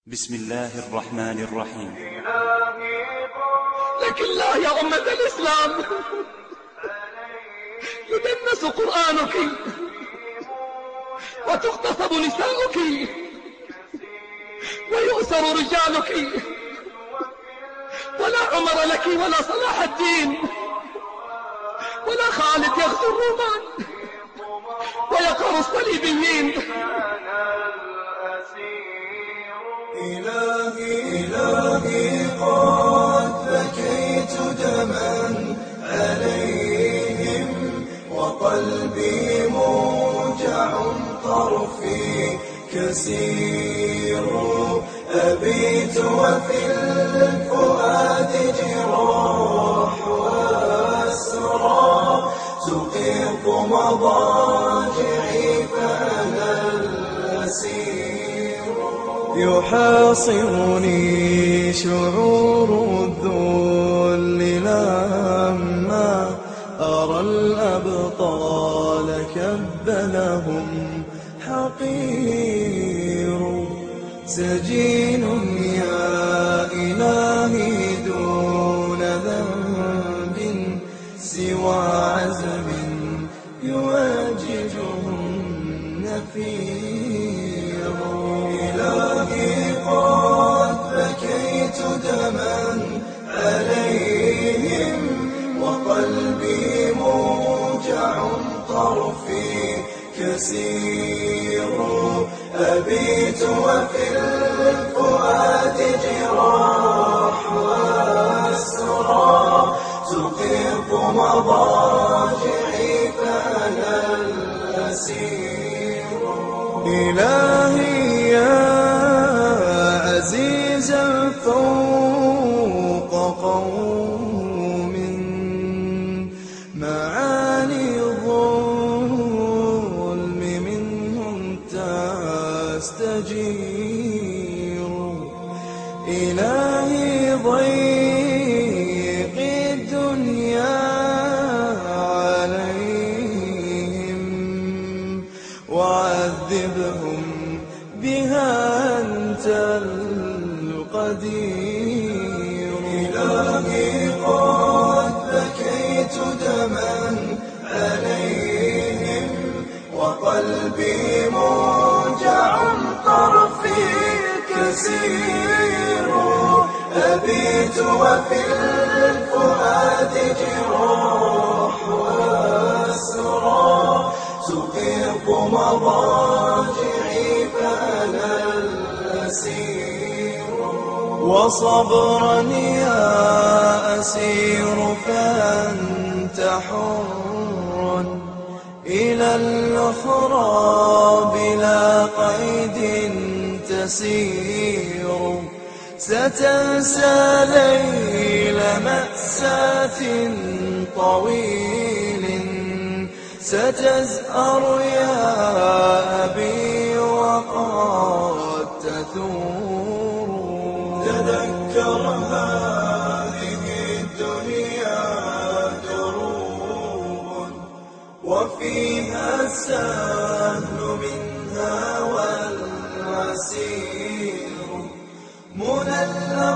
بسم الله الرحمن الرحيم. لكن لا يا أمة الإسلام، يدنس قرآنك وتغتصب نساؤك ويؤسر رجالك، ولا عمر لك ولا صلاح الدين ولا خالد يغزو الرومان ويقهر الصليبيين. إلهي قد بكيت دما عليهم، وقلبي موجع طرفي كسير، أبيت وفي الفؤاد جراح وأسرى، تقيق مضاجعي فأنا الأسير. يحاصرني شعور الذل لما أرى الأبطال كب لهم حقير، سجين يا إلهي دون ذنب سوى عزم يواجهه النفير. إلهي قد بكيت دما عليهم، وقلبي موجع طرفي كسير، أبيت وفي الفؤاد جراح وأسرى، تقيق مضاجعي فأنا الأسير. إلهي يا عزيزا فوق قوم، معاني الظلم منهم تستجير. إلهي ضيق الدنيا عليهم، وعذبهم بها أنت القدير. إلهي قد بكيت دما عليهم، وقلبي موجع طرفي كسير، أبيت وفي الفؤاد جراح وأسرى، تقيق مضاجعي فأنا الأسير. وصبرا يا أسير فأنت حر، إلى الأخرى بلا قيد تسير، ستنسى ليل مأساة طويل، ستزأر يا أبي وقد تثور. تذكر هذه الدنيا دروب، وفيها السهل منها والعسير، منى